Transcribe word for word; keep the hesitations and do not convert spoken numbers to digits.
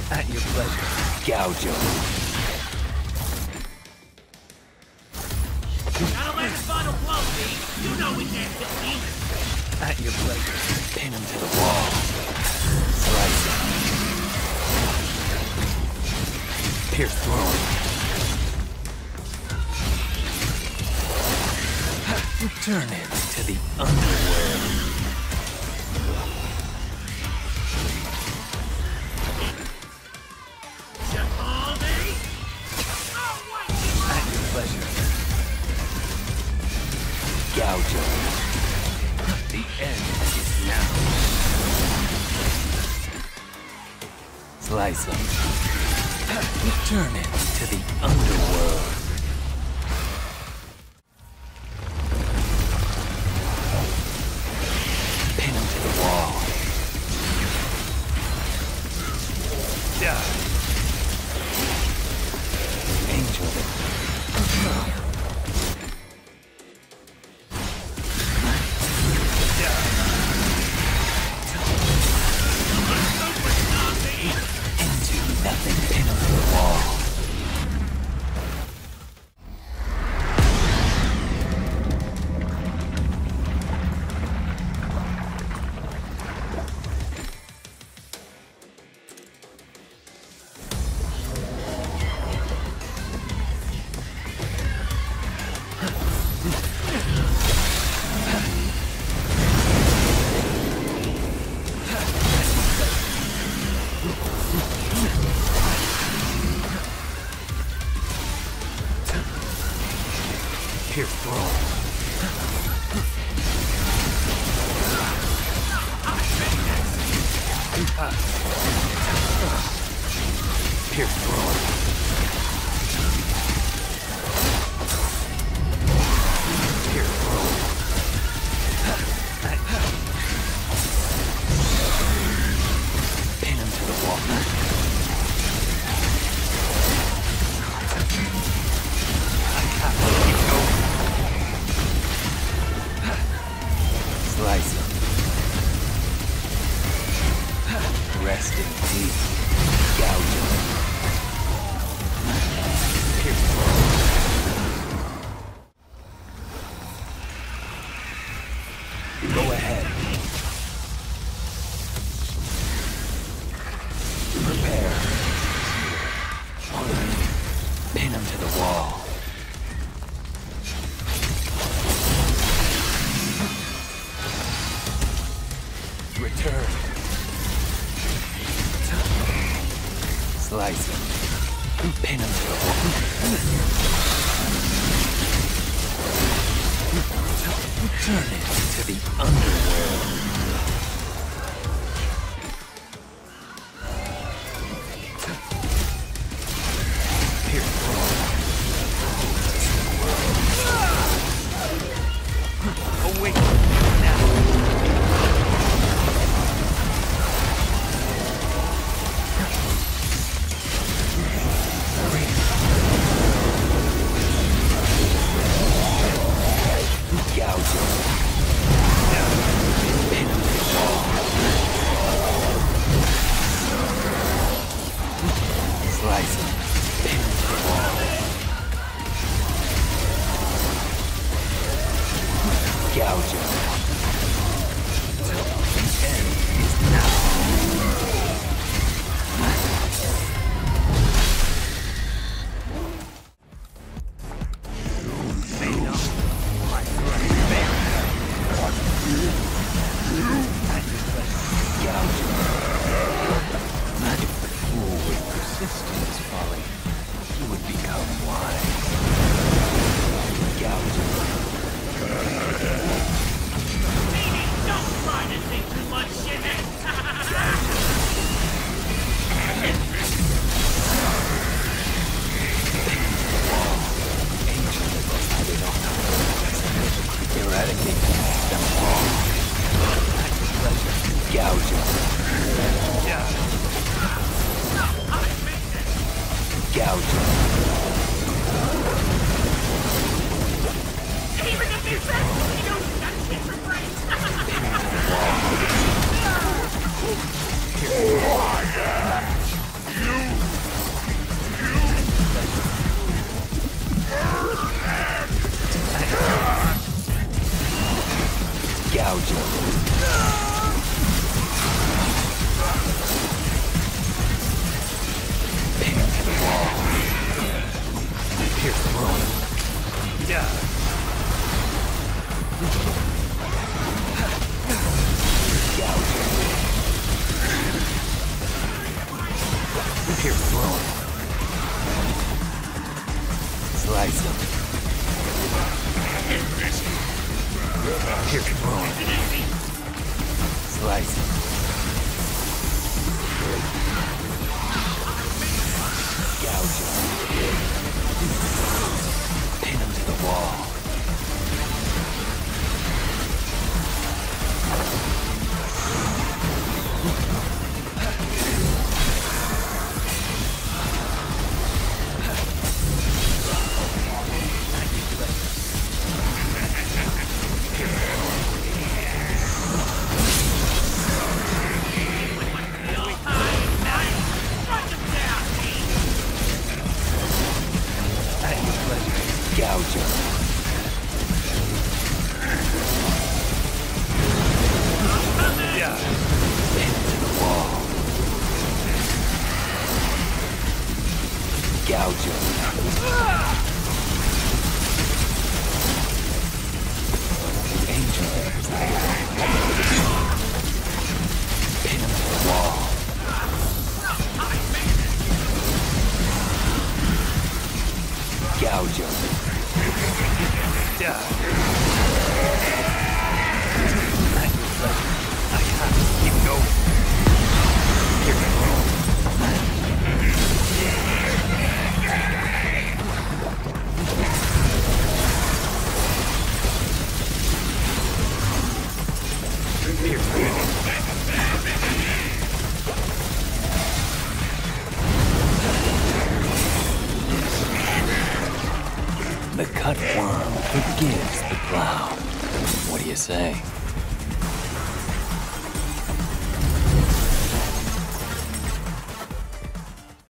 At your pleasure. Gouge him. Gotta land the final blow, B. You know we can't hit demons. At your pleasure. Pin him to the wall. Slice him. Pierce through him. Return him to the underworld. At your pleasure. Gouge him. The end is now. Slice him. Return him to the underworld. Pin him to the wall. Yeah. Angel. Into nothing. Pin him to the wall. Pierce through. Pierce through. Pierce through. Pin him to the wall. Slice him. Rest in peace. Gouge him. Pierce through. Go ahead. Prepare. Pin him to the wall. Return. Slice him. Pin him to the wall. Return it to the underworld. Pierce through. Awake now. Gouge him. Pin him Pierce through him. Slice him. Pierce through him. Slice him. Gouge him. Pin him to the wall. Gouge him. Yeah. Pin him to the wall. Gouge him. Angel. Pin him to the wall. Gouge him. Yeah. I have to keep going. Here we go. Here we go. The cut worm forgives the plow. What do you say?